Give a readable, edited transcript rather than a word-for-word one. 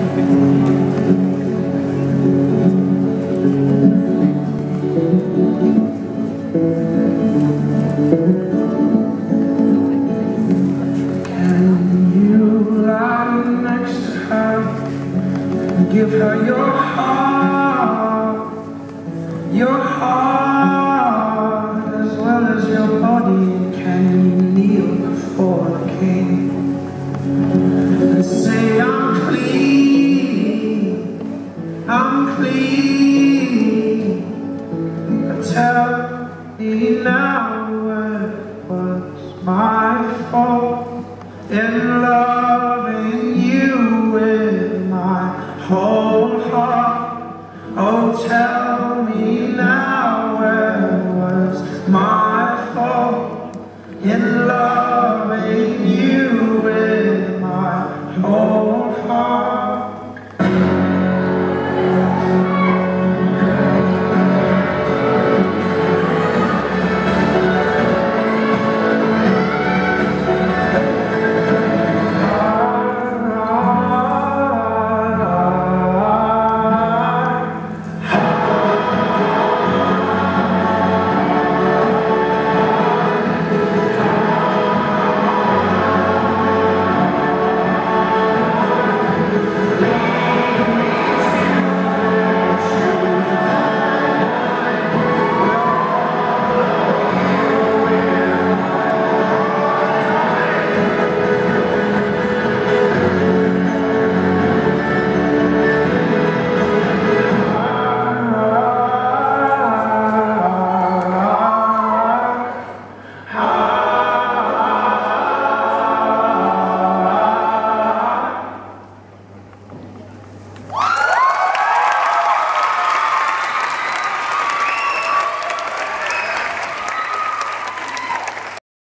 Give her your heart as well as your body. Can you kneel before the king and say, I'm clean, but tell me now what was my fault in loving you with my whole heart. Oh, tell